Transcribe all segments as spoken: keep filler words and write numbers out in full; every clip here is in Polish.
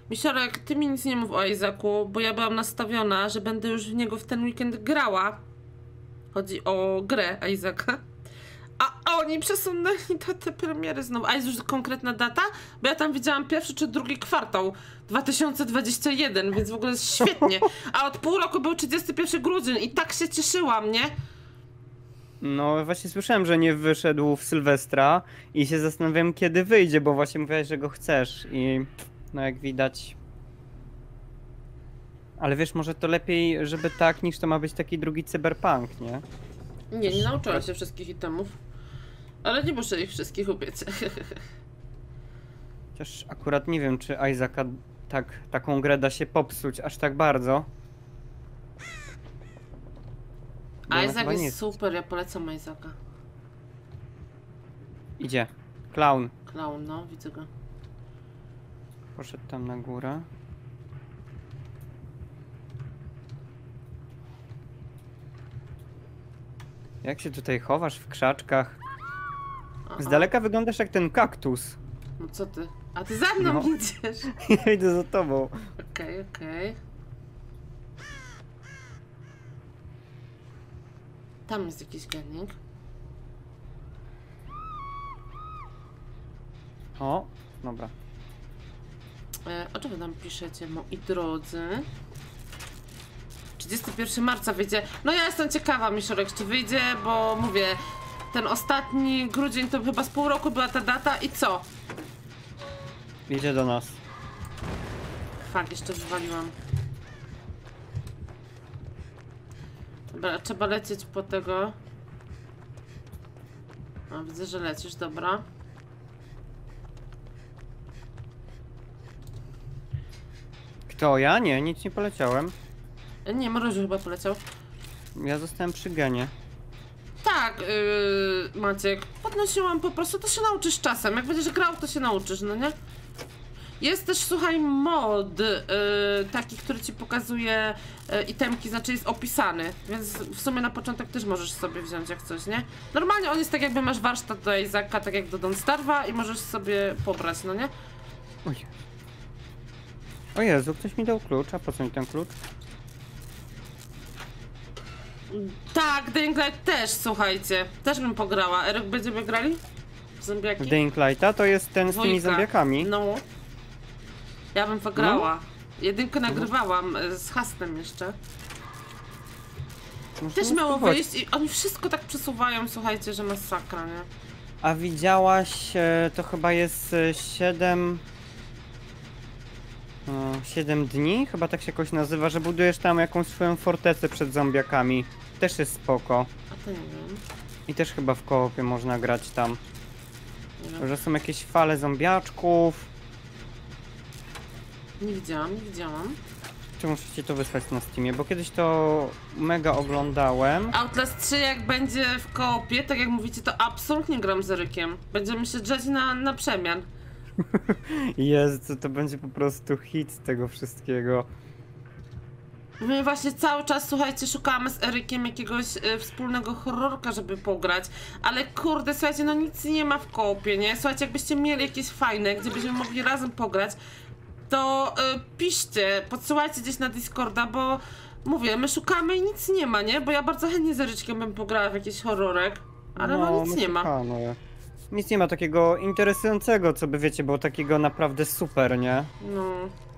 Misiorek, ty mi nic nie mów o Isaacu, bo ja byłam nastawiona, że będę już w niego w ten weekend grała. Chodzi o grę Isaaca. A, a oni przesunęli datę premiery znowu. A jest już konkretna data? Bo ja tam widziałam pierwszy czy drugi kwartał dwa tysiące dwudziesty pierwszy, więc w ogóle jest świetnie. A od pół roku był trzydziesty pierwszy grudzień i tak się cieszyłam, nie? No właśnie słyszałem, że nie wyszedł w Sylwestra i się zastanawiam, kiedy wyjdzie, bo właśnie mówiłaś, że go chcesz i no jak widać. Ale wiesz, może to lepiej, żeby tak, niż to ma być taki drugi cyberpunk, nie? Nie, nie nauczyłam się wszystkich itemów. Ale nie muszę ich wszystkich ubiec. Chociaż akurat nie wiem, czy Isaaca tak, taką grę da się popsuć aż tak bardzo. Isaac jest, jest super, ja polecam Isaaca. Idzie. Clown. Clown, no, widzę go. Poszedł tam na górę. Jak się tutaj chowasz w krzaczkach? Aha. Z daleka wyglądasz jak ten kaktus. No co ty? A ty za mną No. idziesz. Ja idę za tobą. Okej, okay, okej. Okay. Tam jest jakiś garnik. O, dobra. E, o czym wy tam piszecie, moi drodzy? trzydziestego pierwszego marca wyjdzie. No ja jestem ciekawa, Misiorek, czy wyjdzie, bo mówię, ten ostatni grudzień to chyba z pół roku była ta data i co? Idzie do nas. Fak, jeszcze wywaliłam. Dobra, trzeba lecieć po tego. O, widzę, że lecisz, dobra. Kto? Ja? Nie, nic nie poleciałem. Nie, Mroziu chyba poleciał. Ja zostałem przy genie. Tak, yy, Maciek, podnosiłam po prostu, to się nauczysz czasem. Jak będziesz grał, to się nauczysz, no nie? Jest też, słuchaj, mod yy, taki, który ci pokazuje yy, itemki, znaczy jest opisany, więc w sumie na początek też możesz sobie wziąć jak coś, nie? Normalnie on jest tak, jakby masz warsztat do Isaaca, tak jak do Don't Starve'a i możesz sobie pobrać, no nie? Oj. O Jezu, ktoś mi dał klucz, a po co mi ten klucz? Tak, Dying Light też, słuchajcie, też bym pograła. Eryk, będziemy grali? Zombiaki? W Dying Lighta to jest ten z tymi Dwójka. zombiakami. No. Ja bym pograła. No. Jedynkę nagrywałam z hastem jeszcze. Muszę Też miało spróbować. wyjść i oni wszystko tak przesuwają, słuchajcie, że masakra, nie? A widziałaś, e, to chyba jest e, siedem... No, siedem dni? Chyba tak się jakoś nazywa, że budujesz tam jakąś swoją fortecę przed zombiakami. Też jest spoko. A to nie wiem. I też chyba w koopie można grać tam. Nie wiem. Że są jakieś fale zombiaczków. Nie widziałam, nie widziałam. Czy muszę ci to wysłać na Steamie, bo kiedyś to mega oglądałem. Outlast trzy jak będzie w koopie, tak jak mówicie, to absolutnie gram z Erykiem. Będziemy się drzeć na, na przemian. Jezu, to będzie po prostu hit z tego wszystkiego. My właśnie cały czas, słuchajcie, szukamy z Erykiem jakiegoś y, wspólnego horrorka, żeby pograć. Ale kurde, słuchajcie, no nic nie ma w koopie, nie? Słuchajcie, jakbyście mieli jakieś fajne, gdzie byśmy mogli razem pograć, to y, piszcie, podsyłajcie gdzieś na Discorda, bo mówię, my szukamy i nic nie ma, nie? Bo ja bardzo chętnie z Eryczkiem bym pograła w jakiś horrorek, ale no, no nic nie ma. Szukamy. Nic nie ma takiego interesującego, co by wiecie, było takiego naprawdę super, nie? No.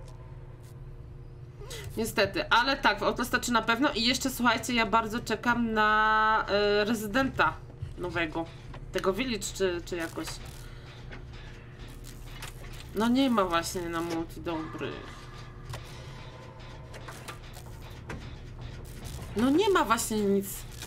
Niestety, ale tak, w Outlasta trzy na pewno i jeszcze słuchajcie, ja bardzo czekam na y, rezydenta nowego. Tego Village czy, czy jakoś. No nie ma właśnie na multi dobrych. No nie ma właśnie nic.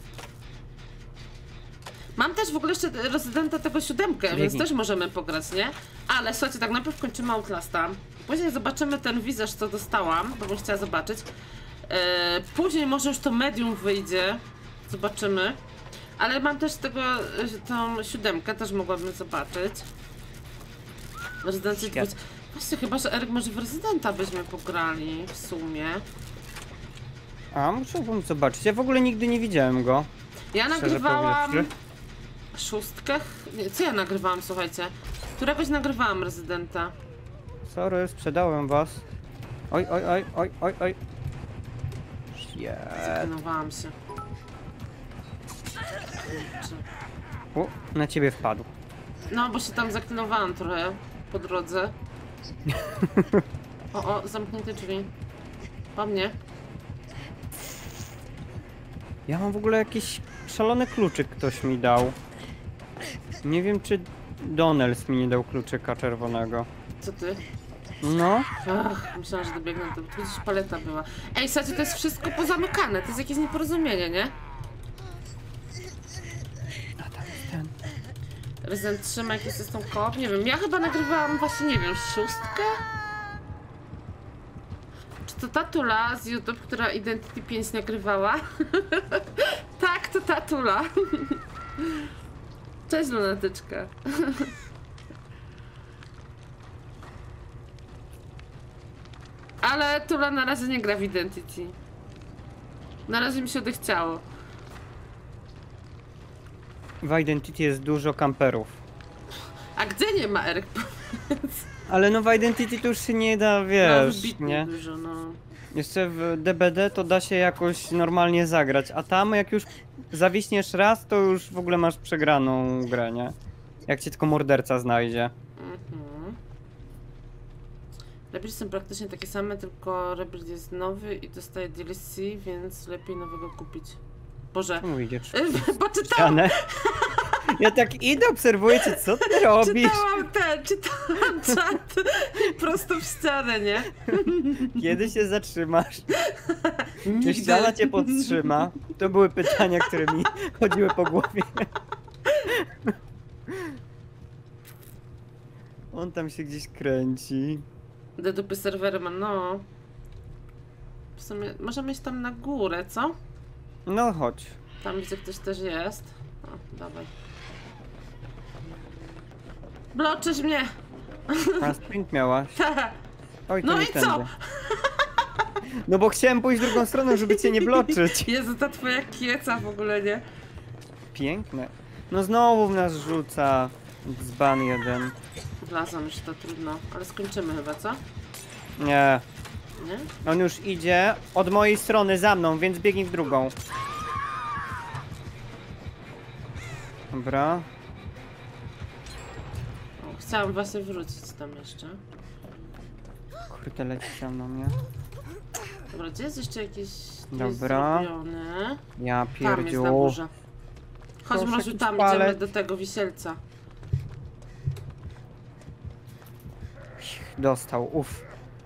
Mam też w ogóle jeszcze rezydenta tego siódemkę, Biegi. więc też możemy pograć, nie? Ale słuchajcie, tak najpierw kończymy Outlasta. Później zobaczymy ten wizaż, co dostałam, bo bym chciała zobaczyć. Eee, później może już to medium wyjdzie. Zobaczymy. Ale mam też tego, tą siódemkę, też mogłabym zobaczyć. Rezydencja dwójka. Właśnie chyba, że Eryk może w rezydenta byśmy pograli w sumie. A, musiałbym zobaczyć. Ja w ogóle nigdy nie widziałem go. Ja nagrywałam szóstkę. Nie, co ja nagrywałam, słuchajcie? Któregoś nagrywałam rezydenta. Sorry, sprzedałem was. Oj, oj, oj, oj, oj, oj. Shit. Zaklinowałam się. Kurczę. U, na ciebie wpadł. No, bo się tam zaklinowałam trochę po drodze. O, o, zamknięte drzwi. Po mnie. Ja mam w ogóle jakiś szalony kluczyk ktoś mi dał. Nie wiem, czy Donels mi nie dał kluczyka czerwonego. Co ty? No. Ach, myślałam, że dobiegnę, to tu gdzieś paleta była. Ej, słuchajcie, to jest wszystko pozamykane, to jest jakieś nieporozumienie, nie? A tam jest ten. Resident trzy ma jakiś system koop? Nie wiem, ja chyba nagrywałam właśnie, nie wiem, szóstkę? Czy to ta Tula z YouTube, która Identity pięć nagrywała? Tak, to ta Tula. Cześć, lunatyczka. Ale Tula na razie nie gra w Identity. Na razie mi się odechciało. W Identity jest dużo kamperów. A gdzie nie ma, Eryk? Ale no w Identity to już się nie da, No, wiesz, wybitnie nie? dużo, no. Jeszcze w D B D to da się jakoś normalnie zagrać, a tam jak już zawiśniesz raz, to już w ogóle masz przegraną grę, nie? Jak cię tylko morderca znajdzie. Mhm. Rebuild są praktycznie takie same, tylko Rebuild jest nowy i dostaje D L C, więc lepiej nowego kupić. Boże. Czemu idziesz? Bo czytałam, Ja tak idę, obserwuję cię, co ty robisz? czytałam ten, czytałam czat prosto w ścianę, nie? Kiedy się zatrzymasz? Czy Nigdy. ściana cię podtrzyma? To były pytania, które mi chodziły po głowie. On tam się gdzieś kręci. Do dupy serwery ma, no. W sumie, możemy iść tam na górę, co? No chodź. Tam gdzie ktoś też jest. O, dawaj. Bloczysz mnie! A sprint miałaś. Oj, to No nie i co? tędy. No bo chciałem pójść drugą stroną, żeby cię nie bloczyć. Jezu, ta twoja kieca w ogóle, nie? Piękne. No znowu w nas rzuca dzban jeden. Wlazłam już, to trudno. Ale skończymy chyba, co? Nie. Nie? On już idzie od mojej strony za mną, więc biegnij w drugą. Dobra. O, chciałam właśnie wrócić tam jeszcze. Kurde, leci za mną, nie? Dobra, gdzie jest jeszcze jakiś... Dobra. Zrobiony? Ja Tam jest na pierdziu. górze. Chodź, Proszę, Mroziu, jakiś tam palec. idziemy do tego wisielca. Dostał, uff.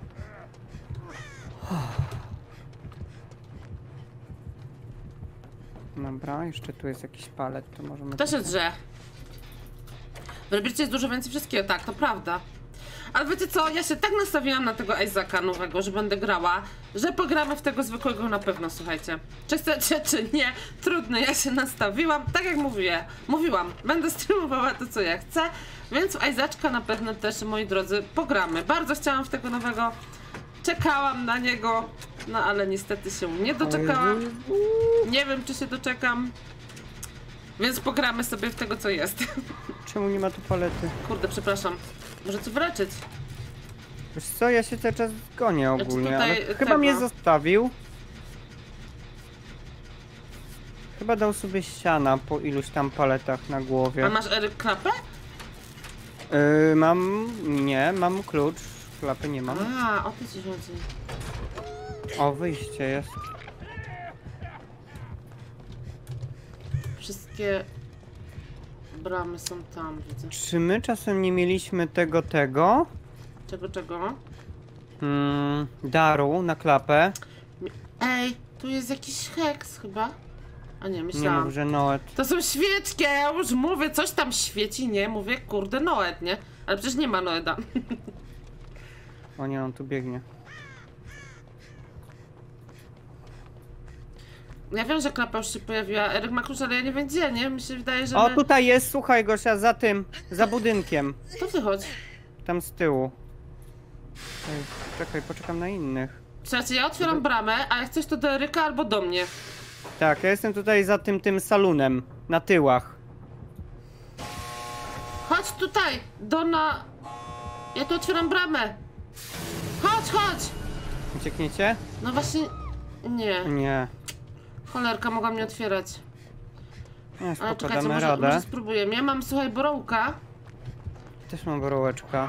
Dobra, jeszcze tu jest jakiś palet, to możemy... Kto się drze? W Rebircie jest dużo więcej wszystkiego, tak, to prawda. Ale wiecie co, ja się tak nastawiłam na tego Isaaca nowego, że będę grała, że pogramy w tego zwykłego na pewno, słuchajcie. Czy chcecie, czy nie, trudno, ja się nastawiłam, tak jak mówię, mówiłam, będę streamowała to, co ja chcę, więc w Isaaczka na pewno też, moi drodzy, pogramy. Bardzo chciałam w tego nowego, czekałam na niego, no ale niestety się nie doczekałam. Nie wiem, czy się doczekam, więc pogramy sobie w tego, co jest. Czemu nie ma tu palety? Kurde, przepraszam. Może co wyleczyć? Wiesz co, ja się cały czas gonię ogólnie, tutaj ale chyba tego- mnie zostawił. Chyba dał sobie ściana po iluś tam paletach na głowie. A masz Eryk klapę? Yy, mam... nie, mam klucz. Klapy nie mam. A, o to ci chodzi. O, wyjście jest. Wszystkie bramy są tam, widzę. Czy my czasem nie mieliśmy tego, tego? Czego, czego? Mm, daru na klapę. Ej, tu jest jakiś heks chyba. A nie, Nie myślałam. mów, że Noet. To są świeczki, a ja już mówię, coś tam świeci, nie? Mówię, kurde, Noed, nie? Ale przecież nie ma Noeda. O nie, on tu biegnie. Ja wiem, że klapa już się pojawiła. Eryk ma klucz, ale ja nie wiem gdzie, nie? Mi się wydaje, że O, my... tutaj jest, słuchaj Gosia, za tym, za budynkiem. To wychodź. Tam z tyłu. Ej, czekaj, poczekam na innych. Słuchajcie, ja otwieram bramę, a jak coś to do Eryka albo do mnie. Tak, ja jestem tutaj za tym, tym salunem, na tyłach. Chodź tutaj, do na... Ja tu otwieram bramę. chodź, chodź! Uciekniecie? No właśnie... Nie. Nie. Cholerka mogła mnie otwierać. Nie, Ale spoko, czekajcie, damy może, radę. może spróbujemy. Ja mam, słuchaj, borołka. Też mam borołeczka.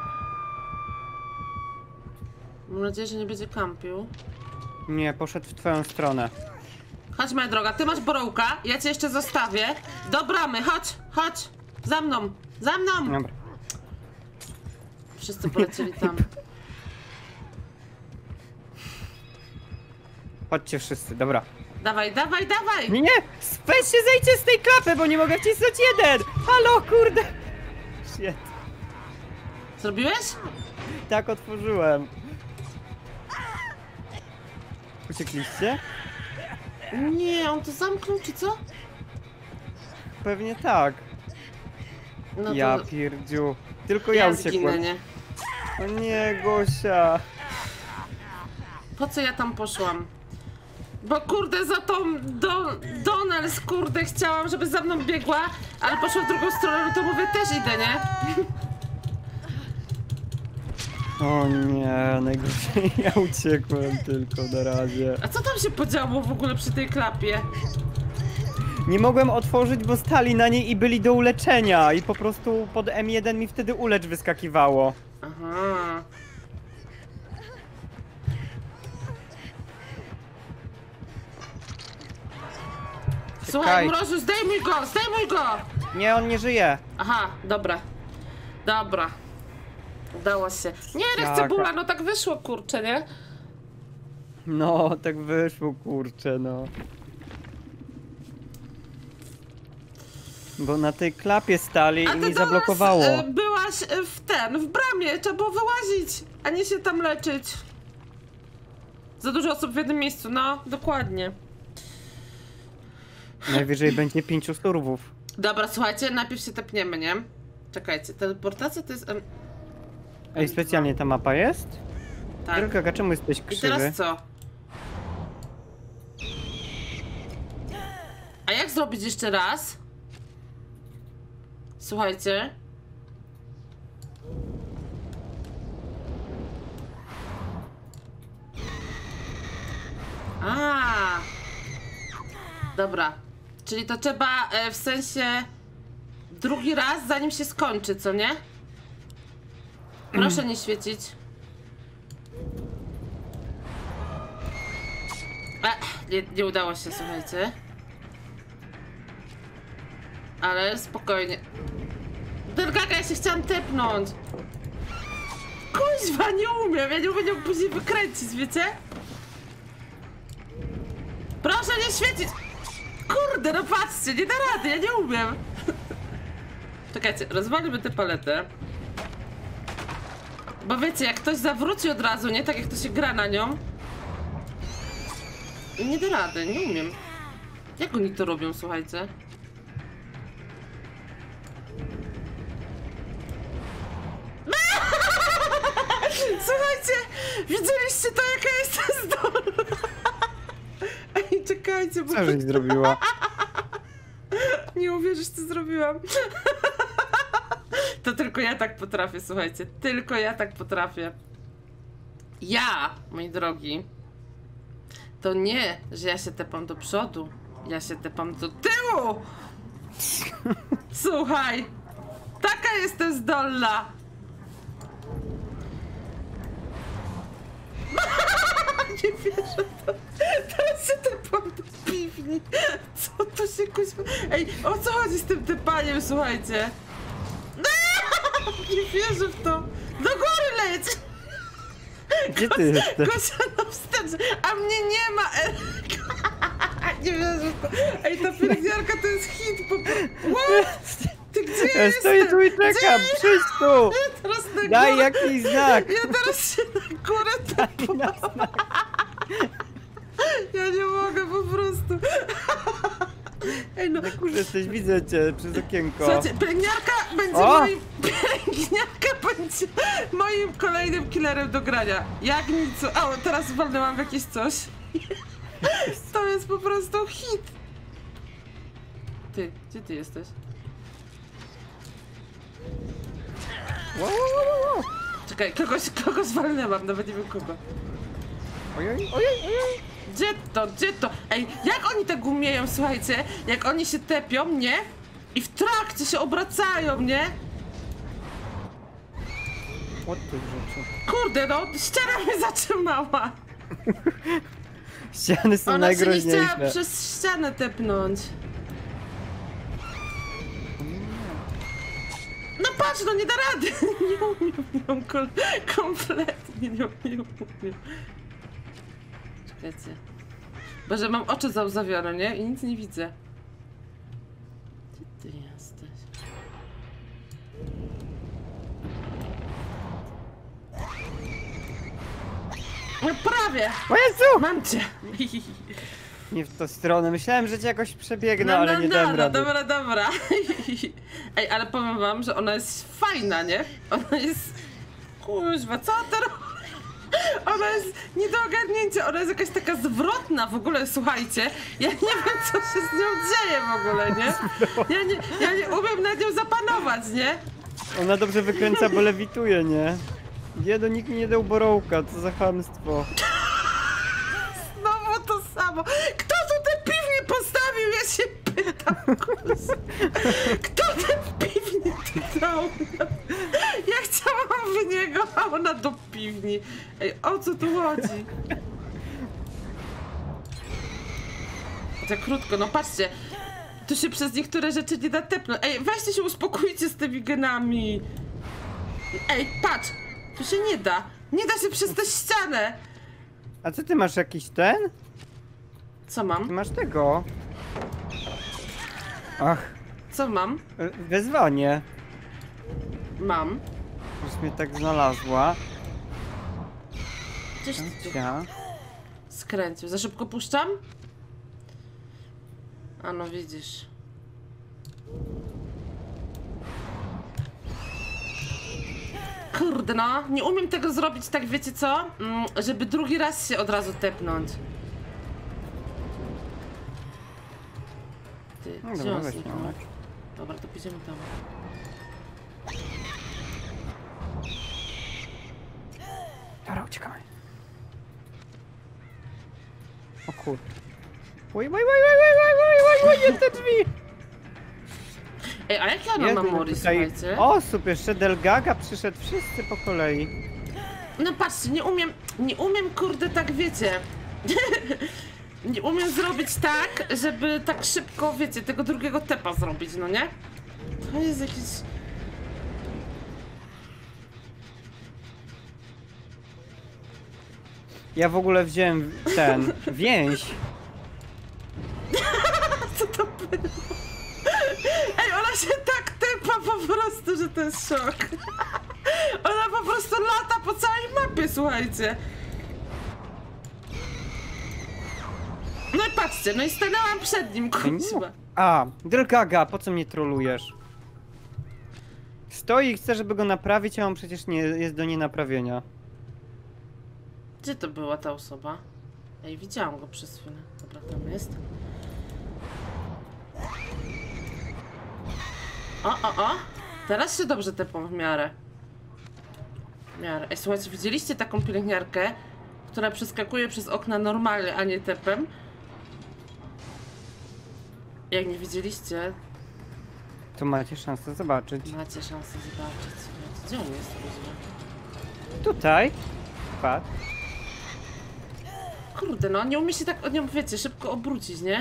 Mam nadzieję, że nie będzie kampił. Nie, poszedł w twoją stronę. Chodź, moja droga, ty masz borołka, ja cię jeszcze zostawię. Do bramy, chodź, chodź! Za mną, za mną! Dobra. Wszyscy polecieli tam. Chodźcie wszyscy, dobra. Dawaj, dawaj, dawaj! Nie, nie! Weź się, zejdźcie z tej klapy, bo nie mogę wcisnąć jeden! Halo, kurde! Shit. Zrobiłeś? Tak otworzyłem. Uciekliście? Nie, on to zamknął, czy co? Pewnie tak. No Ja to... pierdziu. Tylko ja ja zginę, uciekłem. nie? O nie, Gosia. Po co ja tam poszłam? Bo kurde, za tą Don Donels, kurde, chciałam, żeby za mną biegła, ale poszła w drugą stronę, no to mówię, też idę, nie? O nie, najgorzej ja uciekłem tylko na razie. A co tam się podziało w ogóle przy tej klapie? Nie mogłem otworzyć, bo stali na niej i byli do uleczenia i po prostu pod M jeden mi wtedy ulecz wyskakiwało. Aha. Słuchaj, Mrozu, zdejmuj go, zdejmuj go! Nie, on nie żyje. Aha, dobra. Dobra. Udało się. Nie, Tak. cebula, no tak wyszło, kurczę, nie? No, tak wyszło, kurczę, no. Bo na tej klapie stali A i ty mi do nas, zablokowało. e, byłaś e, w ten, w bramie, trzeba było wyłazić, a nie się tam leczyć. Za dużo osób w jednym miejscu, no, dokładnie. Najwyżej będzie pięciu surwów. Dobra, słuchajcie, najpierw się tepniemy, nie? Czekajcie, teleportacja to jest... em, Ej, specjalnie ta mapa jest? Tak. Wielka, czemu jesteś I krzywy? teraz co? A jak zrobić jeszcze raz? Słuchajcie. A. Dobra. Czyli to trzeba e, w sensie drugi raz, zanim się skończy, co nie? Proszę nie świecić. E, nie, nie udało się, słuchajcie. Ale spokojnie. Delgaga, ja się chciałam tepnąć. Kuźwa, nie umiem. Ja nie umiem ją później wykręcić, wiecie? Proszę nie świecić. Kurde, no patrzcie, nie da rady, ja nie umiem. Czekajcie, rozwalimy tę paletę. Bo wiecie, jak ktoś zawróci od razu, nie? Tak jak to się gra na nią. Nie da rady, nie umiem. Jak oni to robią, słuchajcie? Słuchajcie, widzieliście to, jaka jest zdolna? Ej, czekajcie, bo... Co żeś zrobiła? Nie uwierzysz, co zrobiłam. To tylko ja tak potrafię, słuchajcie. Tylko ja tak potrafię. Ja, moi drogi, to nie, że ja się tepam do przodu. Ja się tepam do tyłu! Słuchaj! Taka jestem zdolna! Nie wierzę w to. Teraz się tepam do piwni. Co to się kuźwa... Ej, o co chodzi z tym tepaniem, słuchajcie? Nie wierzę w to. Do góry leć! Gdzie ty jesteś? Gosia na wstecz, a mnie nie ma! Nie wierzę w to. Ej, ta pielęgniarka to jest hit po prostu. Ty gdzie Ja jesteś? stoję tu i czekam, Gdzie? przyjdź tu! Ja teraz na górę. Daj jakiś znak! Ja teraz się na górę Daj na znak. Ja nie mogę po prostu. Ej no. Na górze jesteś, widzę cię przez okienko. Słuchajcie, pielęgniarka będzie O! moim... Pielęgniarka będzie moim kolejnym killerem do grania. Jak nic... O, teraz walnęłam w jakieś coś. To jest po prostu hit. Ty, gdzie ty jesteś? Wow, wow, wow, wow. Czekaj, kogoś, kogoś walnęłam, nawet nie wiem kogo. Ojej, ojej, ojej. Gdzie to, gdzie to? Ej, jak oni tak umieją, słuchajcie? Jak oni się tepią, nie? I w trakcie się obracają, nie? Od tych rzeczy. Kurde, no, ściana mnie zatrzymała. Ściany są Ona się nie najgroźniejsze. chciała przez ścianę tepnąć. No patrz, no nie da rady. Nie umiem ją kom kompletnie, nie umiem. Czekajcie. Boże, mam oczy załzawione, nie? I nic nie widzę. Gdzie ty jesteś? No prawie! O Jezu! Mam cię! Nie w tą stronę. Myślałem, że cię jakoś przebiegnę, No, ale no, nie no, dałem no, rady. dobra, dobra. Ej, ale powiem wam, że ona jest fajna, nie? Ona jest... Kuźwa, co ty robisz? Ona jest nie do ogarnięcia, ona jest jakaś taka zwrotna w ogóle, słuchajcie. Ja nie wiem, co się z nią dzieje w ogóle, nie? Ja nie, ja nie umiem nad nią zapanować, nie? Ona dobrze wykręca, bo lewituje, nie? Jedo, nikt mi nie dał borołka, co za chamstwo. Znowu to samo. Kto tu tę piwnię postawił? Ja się pytam, kurwa. Kto tę piwnię tu dał? Ja chciałam w niego, a ona do piwni. Ej, o co tu chodzi? Tak krótko, no patrzcie. Tu się przez niektóre rzeczy nie da tepnąć. Ej, weźcie się uspokójcie z tymi genami. Ej, patrz. Tu się nie da. Nie da się przez tę ścianę. A co ty masz jakiś ten? Co Ty mam? masz tego. Ach, Co mam? e, wezwanie. Mam. Już mnie tak znalazła. Gdzieś ty tu Ja. skręcił. Za szybko puszczam? A no widzisz. Kurde no, nie umiem tego zrobić tak, wiecie co? Mm, żeby drugi raz się od razu tepnąć. Ty, No gdzie dobra, on weź zniknął? ją. Dobra, to pójdziemy tam. Dobra, uciekamy. O kur... Oj, oj, oj, oj, oj, oj, oj, oj, jest te drzwi! Ej, a jakie ona ma Jezu, mori, tutaj słuchajcie? osób, jeszcze Delgaga przyszedł, wszyscy po kolei. No patrzcie, nie umiem, nie umiem kurde tak, wiecie. Nie umiem zrobić tak, żeby tak szybko, wiecie, tego drugiego tepa zrobić, no nie? To jest jakiś... Ja w ogóle wziąłem ten, więź. Co to było? Ej, ona się tak tepa po prostu, że to jest szok. Ona po prostu lata po całej mapie, słuchajcie. No i patrzcie, no i stanęłam przed nim, kuźwa. A, Delgaga, po co mnie trolujesz? Stoi i chce, żeby go naprawić, a on przecież nie jest do nienaprawienia. Gdzie to była ta osoba? Ej, widziałam go przez chwilę. Dobra, tam jest. O, o, o! Teraz się dobrze tepą w miarę. W miarę. Ej, słuchajcie, widzieliście taką pielęgniarkę, która przeskakuje przez okna normalnie, a nie tepem? Jak nie widzieliście, To macie szansę zobaczyć. macie szansę zobaczyć. Gdzie on jest? Kuźwa? Tutaj. Patrz. Kurde, no nie umie się tak od nią, wiecie, szybko obrócić, nie?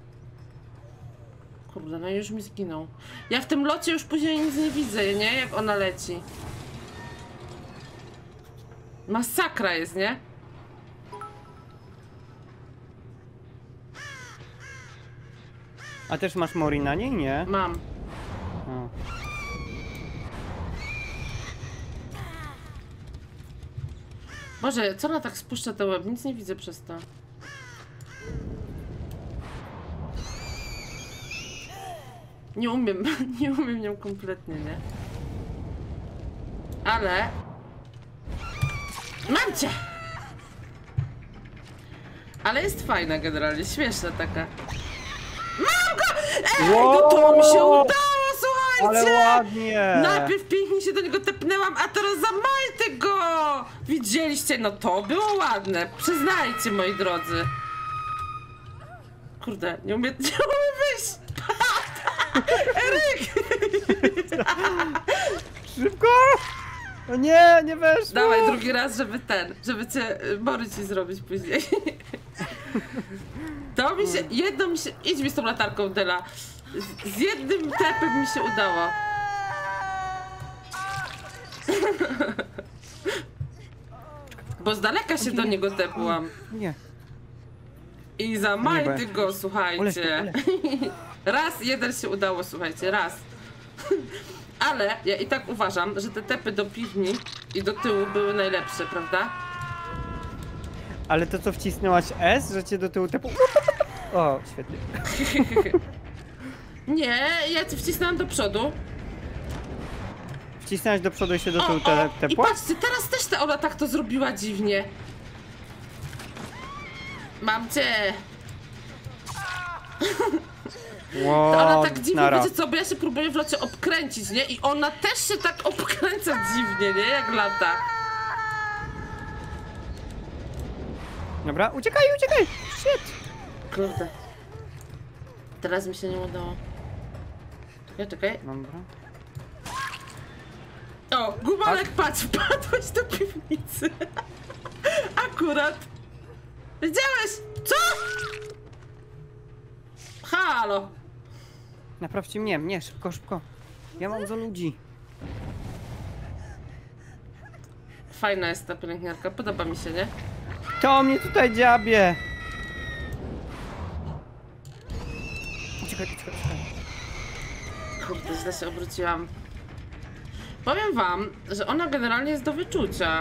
Kurde, no i już mi zginął. Ja w tym locie już później nic nie widzę, nie? Jak ona leci. Masakra jest, nie? A też masz Mori na niej? Nie? Mam. O. Boże, co ona tak spuszcza te łeb? Nic nie widzę przez to. Nie umiem, nie umiem nią kompletnie, nie? Ale... Mam cię! Ale jest fajna generalnie, śmieszna taka. Mam go! Ej, no to mi się udało, słuchaj! Ale ładnie! Najpierw pięknie się do niego tepnęłam, a teraz zamajcie go! Widzieliście? No to było ładne. Przyznajcie, moi drodzy. Kurde, nie umie, nie umie wyjść! Eryk! Szybko! O nie, nie weszło! Dawaj drugi raz, żeby ten, żeby cię Bory ci zrobić później. To mi się, jedno mi się, idź mi z tą latarką, Dela. Z, z jednym tepem mi się udało. Bo z daleka się do niego tepłam. Nie. I za majty go, słuchajcie. Uleś to, uleś. Raz, jeden się udało, słuchajcie, raz. Ale ja i tak uważam, że te tepy do piwni i do tyłu były najlepsze, prawda? Ale to co wcisnęłaś S, że cię do tyłu tepu... O, świetnie. Nie, ja ci wcisnęłam do przodu. Wcisnąłeś do przodu i się do O, tyłu o, te, i tepła? patrzcie, teraz też ta Ola tak to zrobiła dziwnie. Mam cię. Wow, To ona tak dziwnie, nara. wiecie co, bo ja się próbuję w locie obkręcić, nie? I ona też się tak obkręca dziwnie, nie? Jak lata. Dobra, uciekaj, uciekaj! Shit! Kurde. Teraz mi się nie udało. Czekaj, czekaj. Dobra. O, Gumalek, patrz, wpadłeś do piwnicy. Akurat. Widziałeś? Co? Halo. Naprawcie mnie, mnie, szybko, szybko. Ja mam za ludzi. Fajna jest ta pielęgniarka, podoba mi się, nie? To mnie tutaj dziabie! Uciekaj, uciekaj, uciekaj. Kurde, źle się obróciłam. Powiem wam, że ona generalnie jest do wyczucia.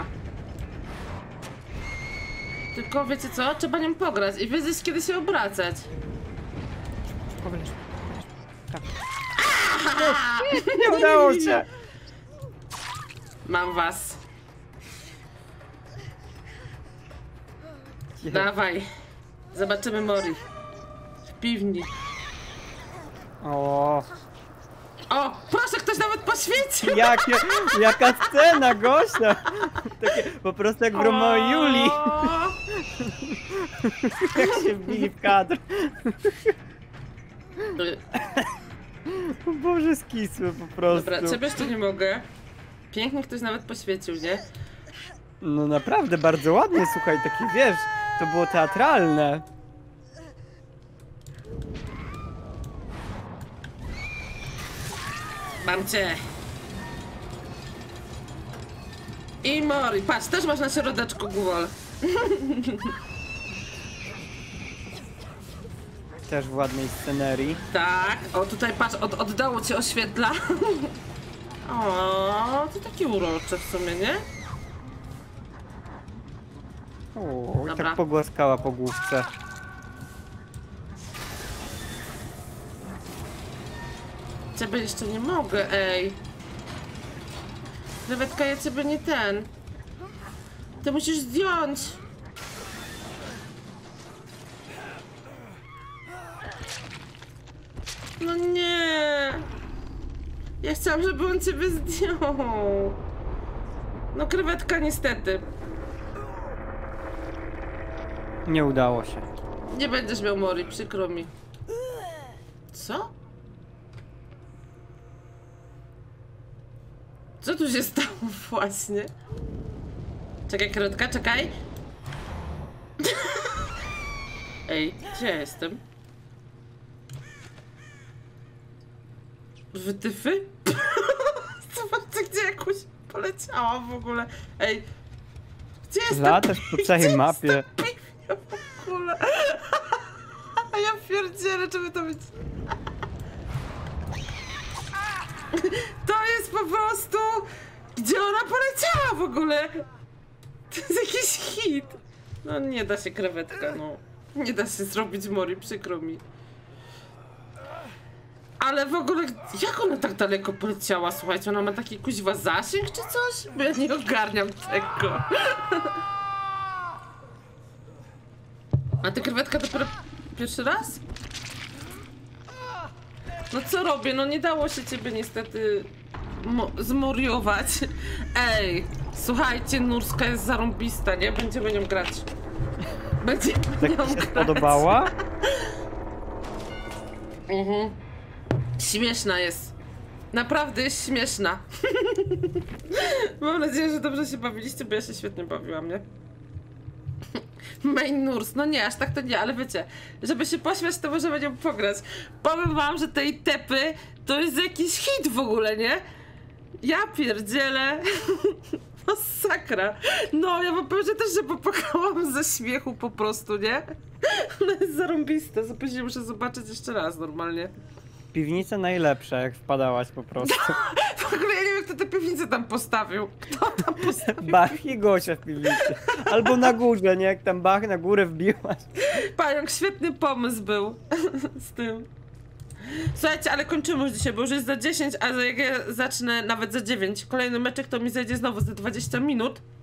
Tylko wiecie co? Trzeba nią pograć i wiedzieć, kiedy się obracać. Szybko wyleż. Tak. Nie udało się! Mam was. Dawaj. Zobaczymy Mori. W piwni. O, O, proszę, ktoś nawet poświecił. jakie, jaka scena, gościa! Takie po prostu jak w Romeo i Julii. O, Jak się wbili w kadr. O Boże, skisły po prostu. Dobra, ciebie jeszcze nie mogę. Pięknie ktoś nawet poświecił, nie? No naprawdę, bardzo ładnie, słuchaj, takie wiesz, to było teatralne. Mam cię. I Mori, patrz, też masz na środeczku Guwol. Też w ładnej scenerii. Tak, o tutaj patrz, od, oddało cię oświetla. O, to takie urocze w sumie, nie? O, i Dobra. tak pogłaskała po główce. Ciebie jeszcze nie mogę, ej. Krewetka, ja ciebie nie ten. Ty musisz zdjąć. No nie. Ja chciałam, żeby on ciebie zdjął. No krewetka niestety. Nie udało się. Nie będziesz miał Mori, przykro mi. Co? Co tu się stało właśnie? Czekaj, krewetka, czekaj. Ej, gdzie ja jestem? Wytyfy? Zobaczcie, gdzie jakoś poleciałam w ogóle. Ej, gdzie jestem? Latasz po całej mapie. Ja w ogóle. A ja pierdzielę, żeby to być. To jest po prostu. Gdzie ona poleciała w ogóle? To jest jakiś hit. No nie da się, krewetka, no. Nie da się zrobić Mori, przykro mi. Ale w ogóle, jak ona tak daleko poleciała? Słuchajcie, ona ma taki kuźwa zasięg czy coś? Bo ja nie ogarniam tego. A ty, krewetka, dopiero pierwszy raz? No co robię? No nie dało się ciebie niestety zmoriować. Ej, słuchajcie, Nurska jest zarąbista, nie? Będziemy nią grać. Będziemy Tak nią ci się grać. spodobała? Mhm. Śmieszna jest. Naprawdę jest śmieszna. Mam nadzieję, że dobrze się bawiliście, bo ja się świetnie bawiłam, nie? Main Nurse, no nie, aż tak to nie, ale wiecie, żeby się pośmiać, to możemy nią pograć. Powiem wam, że tej tepy to jest jakiś hit w ogóle, nie? Ja pierdzielę. Masakra. No, ja wam powiem, że też się popłakałam ze śmiechu po prostu, nie? Ona jest zarąbista, później muszę zobaczyć jeszcze raz normalnie. Piwnice najlepsze, jak wpadałaś po prostu. W ogóle ja nie wiem, kto tę piwnicę tam postawił. Kto tam postawił? Bach i Gosia w piwnicy. Albo na górze, nie? Jak tam Bach na górę wbiłaś. Pająk, świetny pomysł był z tym. Słuchajcie, ale kończymy już dzisiaj, bo już jest za dziesięć, a jak ja zacznę nawet za dziewięć. Kolejny meczek to mi zajdzie znowu za dwadzieścia minut.